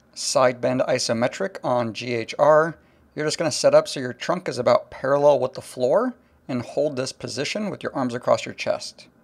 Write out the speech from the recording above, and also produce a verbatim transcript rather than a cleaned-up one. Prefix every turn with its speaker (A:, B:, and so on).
A: side bend isometric on G H R. You're just going to set up so your trunk is about parallel with the floor and hold this position with your arms across your chest.